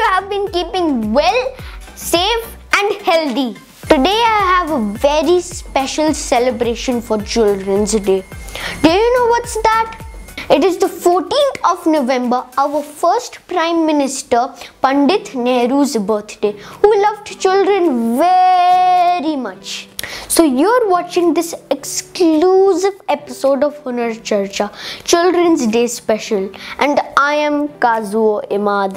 you have been keeping well, safe and healthy. Today I have a very special celebration for Children's Day. Do you know what's that? It is the 14th of November, our first Prime Minister Pandit Nehru's birthday, who loved children very much. So you're watching this exclusive episode of Hunar Charcha, Children's Day special, and I am Kazuo Imad.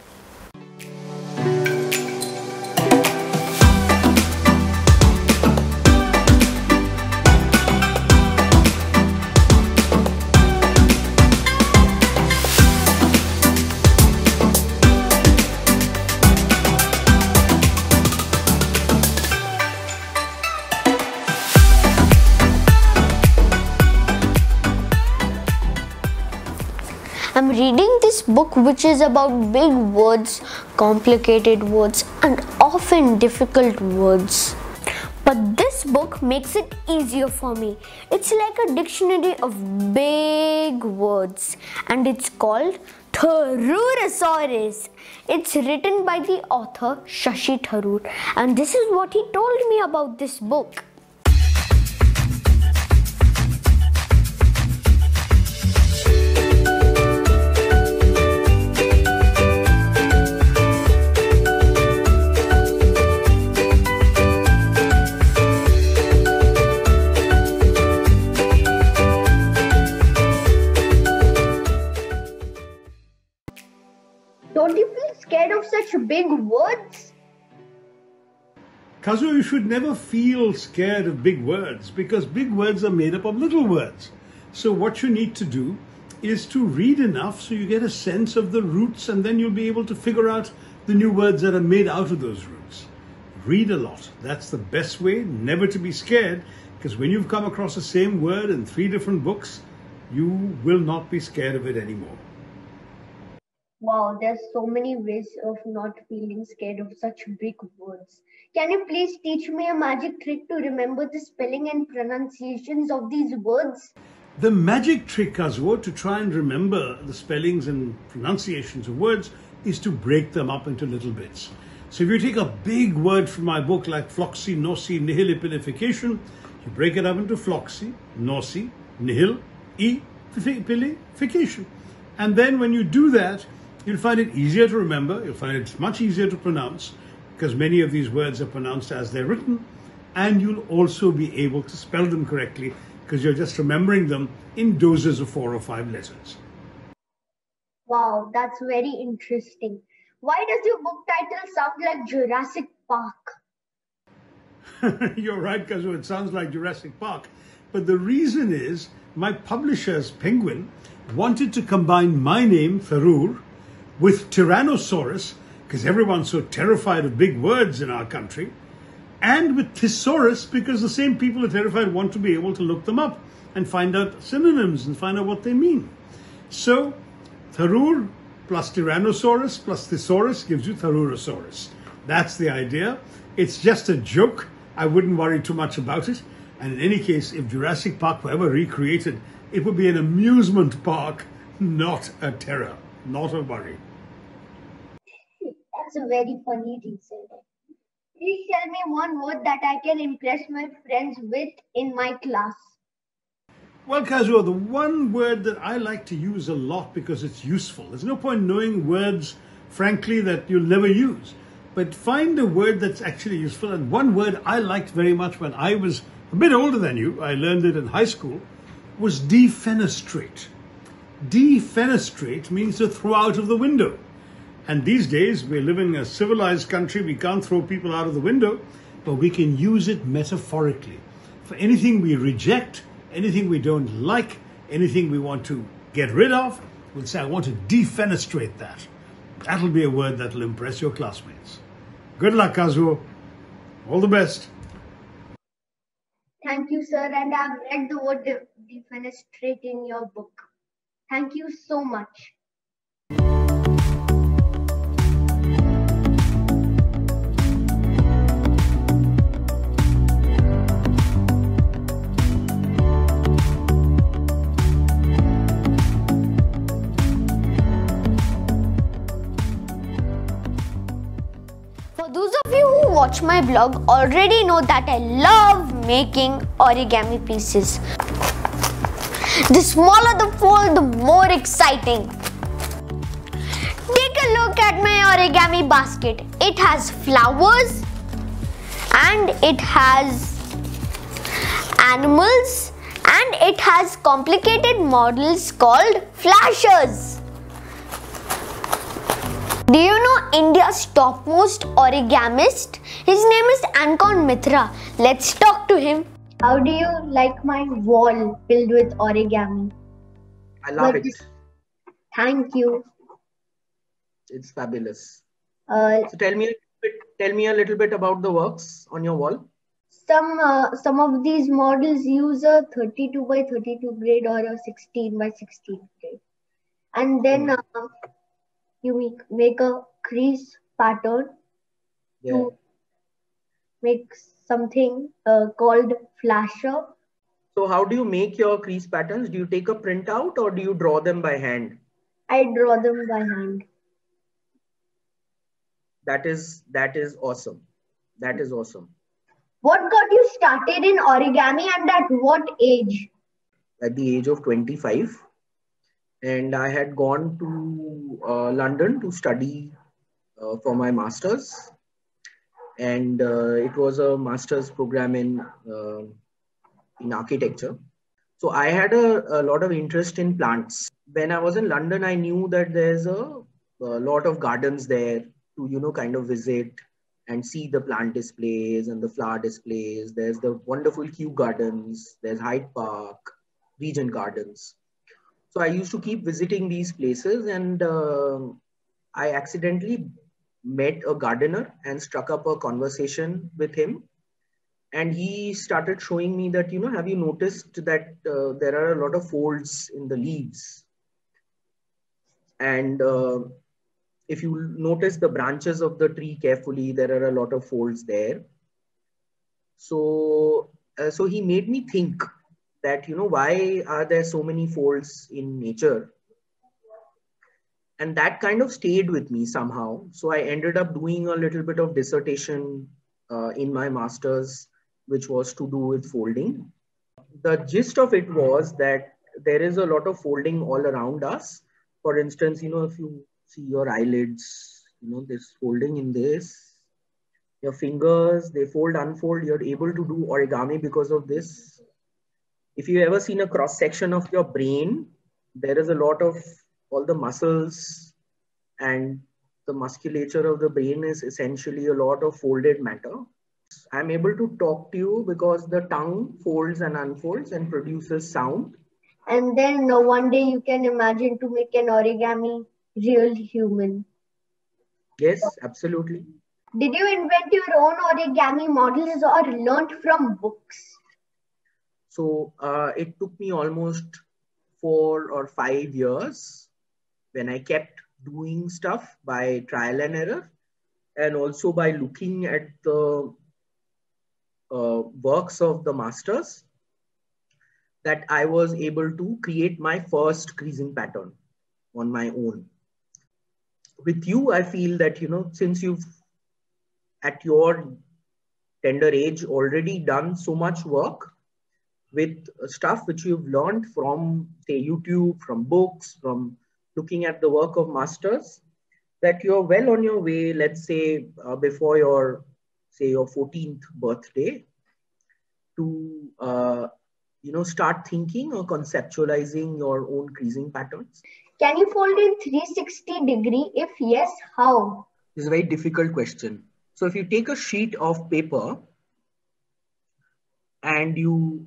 I'm reading this book which is about big words, complicated words and often difficult words. But this book makes it easier for me. It's like a dictionary of big words and it's called Tharoorosaurus. It's written by the author Shashi Tharoor and this is what he told me about this book. Don't you feel scared of such big words? Kazuo, you should never feel scared of big words because big words are made up of little words. So what you need to do is to read enough so you get a sense of the roots and then you'll be able to figure out the new words that are made out of those roots. Read a lot. That's the best way never to be scared because when you've come across the same word in 3 different books, you will not be scared of it anymore. Wow, there's so many ways of not feeling scared of such big words. Can you please teach me a magic trick to remember the spelling and pronunciations of these words? The magic trick, Kazuo, to try and remember the spellings and pronunciations of words is to break them up into little bits. So if you take a big word from my book like floxy, nosy, nihil, epilification, you break it up into floxy, nosy, nihil, epilification. And then when you do that, you'll find it easier to remember, you'll find it much easier to pronounce because many of these words are pronounced as they're written and you'll also be able to spell them correctly because you're just remembering them in doses of 4 or 5 letters. Wow, that's very interesting. Why does your book title sound like Jurassic Park? You're right, Kazuo, it sounds like Jurassic Park. But the reason is my publishers, Penguin, wanted to combine my name, Tharoor, with Tyrannosaurus, because everyone's so terrified of big words in our country, and with Thesaurus, because the same people are terrified want to be able to look them up and find out synonyms and find out what they mean. So, Tharoor plus Tyrannosaurus plus Thesaurus gives you Tharoorosaurus. That's the idea. It's just a joke. I wouldn't worry too much about it. And in any case, if Jurassic Park were ever recreated, it would be an amusement park, not a terror. Not a worry. That's a very funny reason. Please tell me one word that I can impress my friends with in my class. Well, Kazuo, the one word that I like to use a lot because it's useful. There's no point knowing words, frankly, that you'll never use. But find a word that's actually useful. And one word I liked very much when I was a bit older than you, I learned it in high school, was defenestrate. Defenestrate means to throw out of the window. And these days, we live in a civilized country. We can't throw people out of the window, but we can use it metaphorically. For anything we reject, anything we don't like, anything we want to get rid of, we'll say, I want to defenestrate that. That'll be a word that'll impress your classmates. Good luck, Kazuo. All the best. Thank you, sir. And I've read the word defenestrate in your book. Thank you so much. watch my blog already know that I love making origami pieces. The smaller the fold, the more exciting. Take a look at my origami basket. It has flowers and it has animals and it has complicated models called flashers. Do you know India's topmost origamist? His name is Ankon Mitra. Let's talk to him. How do you like my wall filled with origami? I love it. Thank you. It's fabulous. So tell me a little bit about the works on your wall. Some of these models use a 32 by 32 grade or a 16 by 16 grade, and then you make a crease pattern to make something called flasher. So how do you make your crease patterns? Do you take a printout or do you draw them by hand? I draw them by hand. That is awesome. That is awesome. What got you started in origami and at what age? At the age of 25. And I had gone to London to study for my master's. And it was a master's program in architecture. So I had a lot of interest in plants. When I was in London, I knew that there's a lot of gardens there to, kind of visit and see the plant displays and the flower displays. There's the wonderful Kew Gardens, there's Hyde Park, Regent Gardens. So I used to keep visiting these places, and I accidentally met a gardener and struck up a conversation with him. And he started showing me that, have you noticed that there are a lot of folds in the leaves? And if you notice the branches of the tree carefully, there are a lot of folds there. So he made me think that, why are there so many folds in nature? And that kind of stayed with me somehow. So I ended up doing a little bit of dissertation in my master's, which was to do with folding. The gist of it was that there is a lot of folding all around us. For instance, if you see your eyelids, this folding in this, your fingers, they fold, unfold, you're able to do origami because of this. If you ever seen a cross section of your brain, there is a lot of all the muscles, and the musculature of the brain is essentially a lot of folded matter. I'm able to talk to you because the tongue folds and unfolds and produces sound. And then one day you can imagine to make an origami real human. Yes, absolutely. Did you invent your own origami models or learnt from books? So it took me almost 4 or 5 years when I kept doing stuff by trial and error, and also by looking at the works of the masters, that I was able to create my first creasing pattern on my own. With you, I feel that, since you've at your tender age already done so much work with stuff which you've learned from, say, YouTube, from books, from looking at the work of masters, that you're well on your way, let's say, before your 14th birthday, to start thinking or conceptualizing your own creasing patterns. Can you fold in 360 degree? If yes, how? This is a very difficult question. So if you take a sheet of paper and you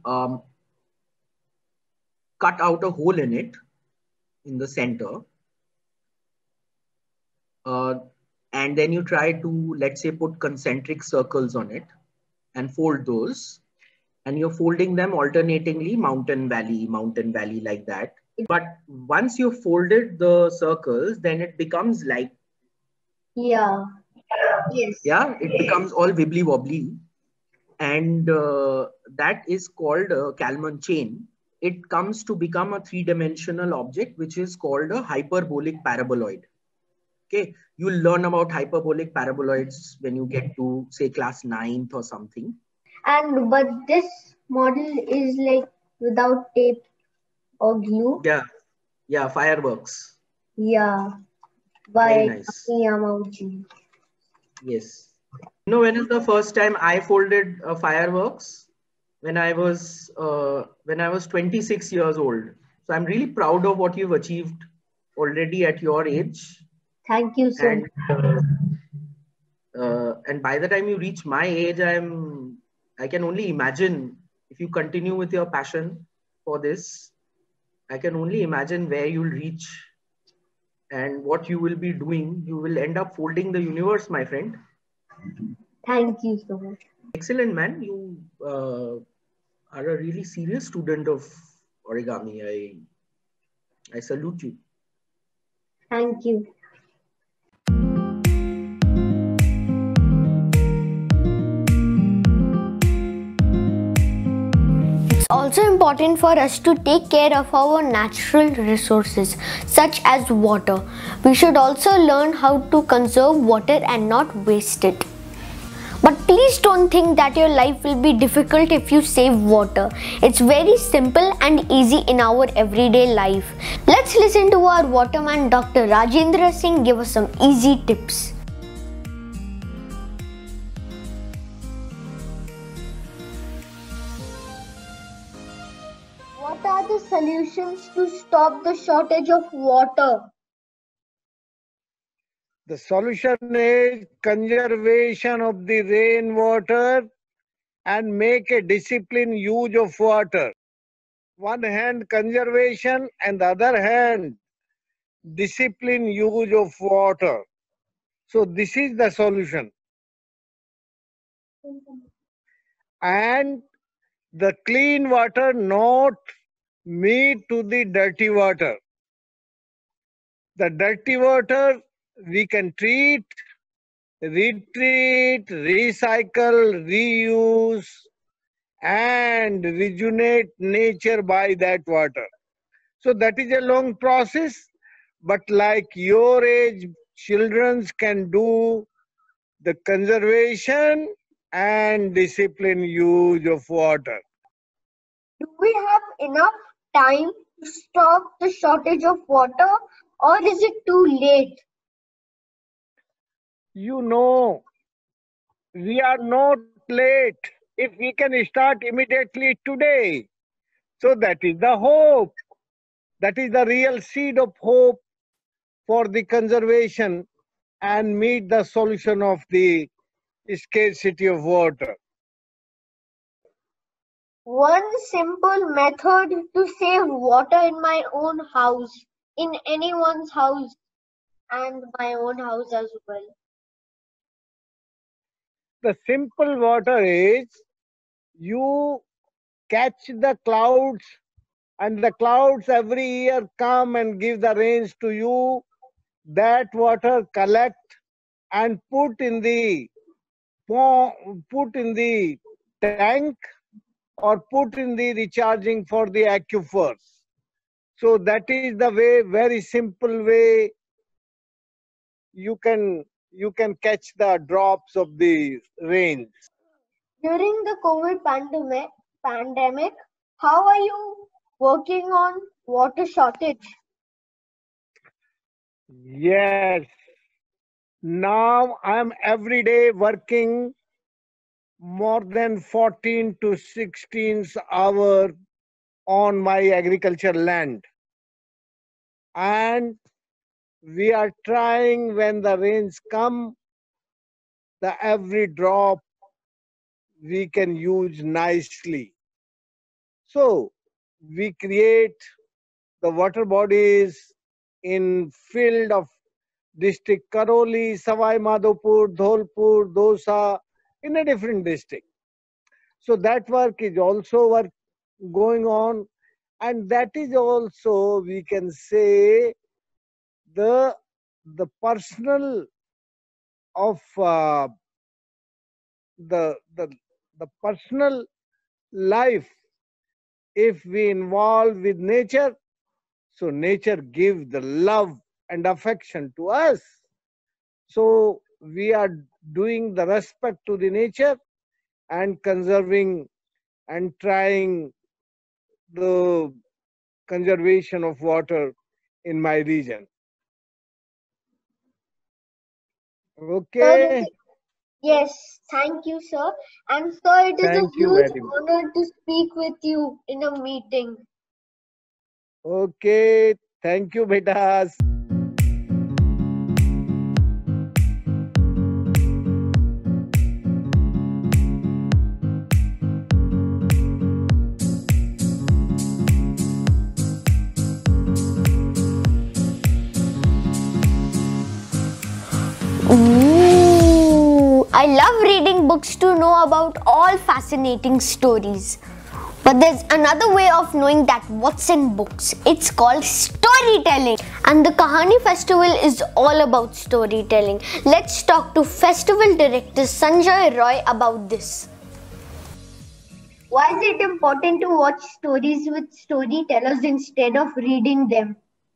cut out a hole in it, in the center, and then you try to, let's say, put concentric circles on it and fold those, and you're folding them alternatingly, mountain, valley, like that. But once you've folded the circles, then it becomes like, yeah, yes, yeah, it becomes all wibbly wobbly, and that is called a Kalman chain. It comes to become a 3-dimensional object, which is called a hyperbolic paraboloid. Okay, you'll learn about hyperbolic paraboloids when you get to say class 9th or something. And but this model is like without tape or glue. Yeah, yeah, fireworks. Yeah, Very by nice. Yamauchi. Yes. When is the first time I folded fireworks? When I was 26 years old. So I'm really proud of what you've achieved already at your age. Thank you so And much. by the time you reach my age, I can only imagine if you continue with your passion for this. I can only imagine where you'll reach and what you will be doing. You will end up folding the universe, my friend. Thank you so much. Excellent, man. You are a really serious student of origami. I salute you. Thank you. It's also important for us to take care of our natural resources, such as water. We should also learn how to conserve water and not waste it. But please don't think that your life will be difficult if you save water. It's very simple and easy in our everyday life. Let's listen to our waterman Dr. Rajendra Singh give us some easy tips. What are the solutions to stop the shortage of water? The solution is conservation of the rainwater and make a disciplined use of water. One hand conservation and the other hand disciplined use of water. So this is the solution. And the clean water not meet to the dirty water. The dirty water we can treat, retreat, recycle, reuse, and rejuvenate nature by that water. So that is a long process, but like your age, children can do the conservation and discipline use of water. Do we have enough time to stop the shortage of water, or is it too late? You know, we are not late if we can start immediately today. So that is the hope. That is the real seed of hope for the conservation and meet the solution of the scarcity of water. One simple method to save water in my own house, in anyone's house, and my own house as well. The simple water is you catch the clouds, and the clouds every year come and give the rains to you. That water collect and put in the tank or put in the recharging for the aquifers. So that is the way, very simple way you can catch the drops of the rains. During the COVID pandemic, how are you working on water shortage? Yes. Now I am every day working more than 14 to 16 hours on my agriculture land. And we are trying when the rains come, the every drop we can use nicely. So we create the water bodies in field of district Karoli, Savai Madhopur, Dholpur, Dosa, in a different district. So that work is also going on, and that is also, we can say, the personal of the personal life. If we involve with nature, so nature gives the love and affection to us. So we are doing the respect to the nature and conserving and trying the conservation of water in my region. Sir, Okay. yes, thank you, sir. And sir, it is a Thank you huge very much. honor to speak with you in a meeting. Okay. Thank you, betas. Ooh, I love reading books to know about all fascinating stories. But there's another way of knowing that what's in books. It's called storytelling. And the Kahani Festival is all about storytelling. Let's talk to Festival Director Sanjay Roy about this. Why is it important to watch stories with storytellers instead of reading them?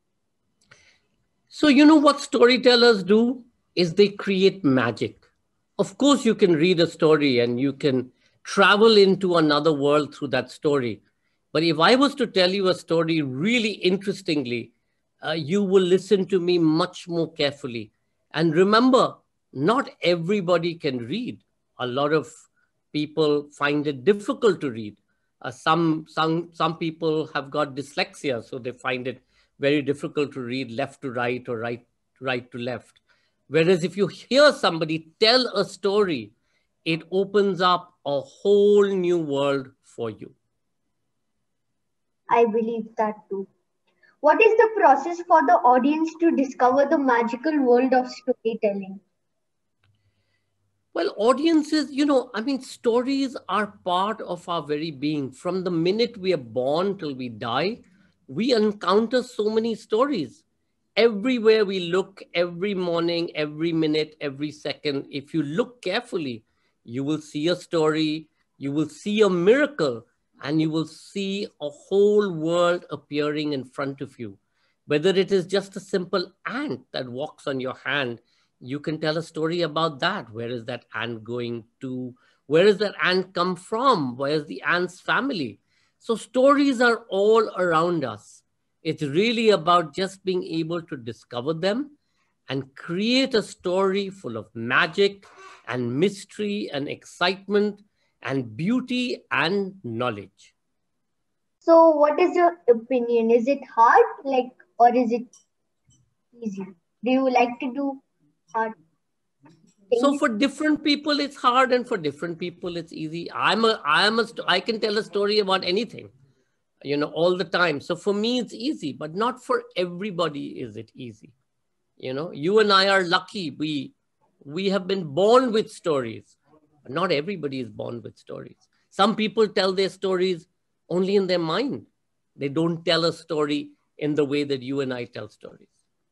So, you know what storytellers do is they create magic. Of course, you can read a story and you can travel into another world through that story. But if I was to tell you a story really interestingly, you will listen to me much more carefully. And remember, not everybody can read. A lot of people find it difficult to read. Some people have got dyslexia, so they find it very difficult to read left to right or right to left. Whereas if you hear somebody tell a story, it opens up a whole new world for you. I believe that too. What is the process for the audience to discover the magical world of storytelling? Well, audiences, I mean, stories are part of our very being. From the minute we are born till we die, we encounter so many stories. Everywhere we look, every morning, every minute, every second, if you look carefully, you will see a story, you will see a miracle, and you will see a whole world appearing in front of you. Whether it is just a simple ant that walks on your hand, you can tell a story about that. Where is that ant going to? Where does that ant come from? Where is the ant's family? So stories are all around us. It's really about just being able to discover them and create a story full of magic and mystery and excitement and beauty and knowledge. So, what is your opinion? Is it hard, or is it easy? Do you like to do hard So things? for different people, it's hard, and for different people, it's easy. I can tell a story about anything, all the time. So for me, it's easy, but not for everybody is it easy. You and I are lucky. We have been born with stories. But not everybody is born with stories. Some people tell their stories only in their mind. They don't tell a story in the way that you and I tell stories.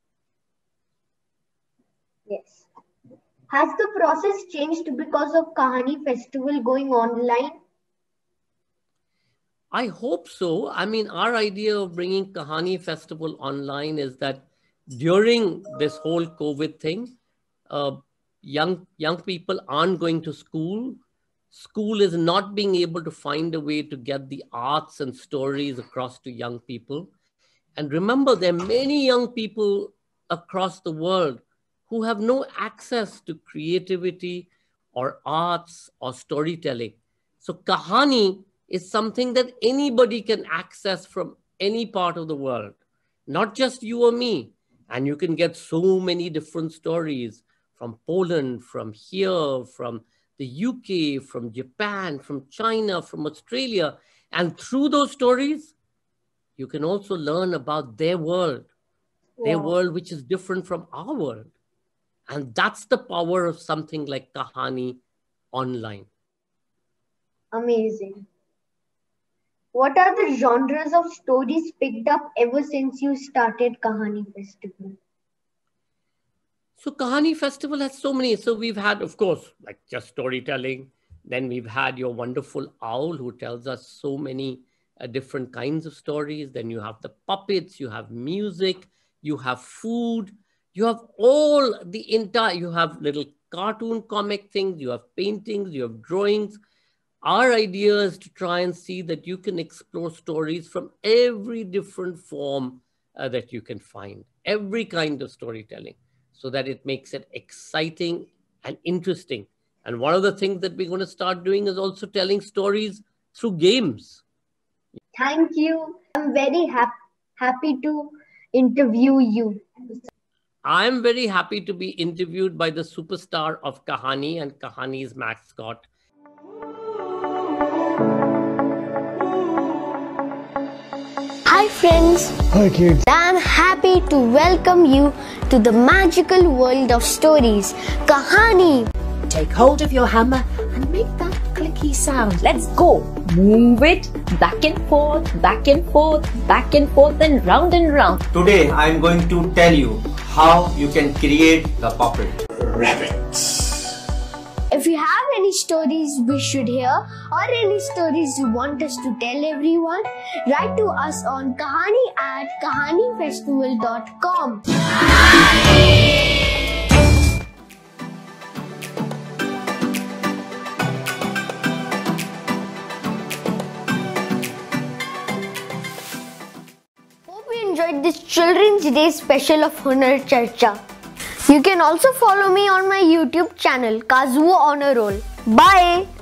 Yes. Has the process changed because of Kahani Festival going online? I hope so. I mean, our idea of bringing Kahani Festival online is that during this whole COVID thing, uh, young people aren't going to school. School is not being able to find a way to get the arts and stories across to young people. And remember, there are many young people across the world who have no access to creativity or arts or storytelling. So, Kahani is something that anybody can access from any part of the world, not just you or me. And you can get so many different stories from Poland, from here, from the UK, from Japan, from China, from Australia. And through those stories, you can also learn about their Wow, world, which is different from our world. And that's the power of something like Kahani online. amazing. What are the genres of stories picked up ever since you started Kahani Festival? So Kahani Festival has so many. So we've had, of course, like just storytelling. Then we've had your wonderful owl who tells us so many different kinds of stories. Then you have the puppets, you have music, you have food, You have all the entire, you have little cartoon comic things, you have paintings, you have drawings. Our idea is to try and see that you can explore stories from every different form that you can find, every kind of storytelling, so that it makes it exciting and interesting. And one of the things that we're going to start doing is also telling stories through games. Thank you. I'm very happy to interview you. I'm very happy to be interviewed by the superstar of Kahani and Kahani's mascot. Hi friends. Hi kids. I'm happy to welcome you to the magical world of stories, Kahani. Take hold of your hammer and make that clicky sound. Let's go. Move it back and forth, back and forth, back and forth, and round. Today I am going to tell you how you can create the puppet. Rabbits. If you have any stories we should hear or any stories you want us to tell everyone, write to us on kahanifestival.com. Hope you enjoyed this Children's Day special of Hunar Charcha. You can also follow me on my YouTube channel, Kazuo on a Roll. Bye!